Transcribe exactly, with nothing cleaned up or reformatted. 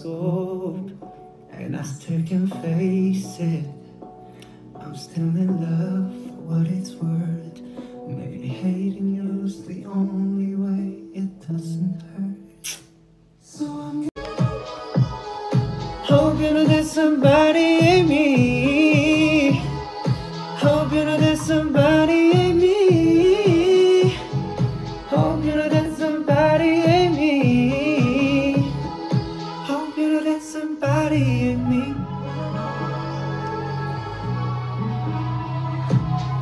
old, and I still can face it. I'm still in love for what it's worth. Maybe hating you's the only way it doesn't hurt. So I'm hope you know there's somebody in me. Hope you know there's somebody in me. Hope you know there's somebody in me. Hope you know there's somebody in me.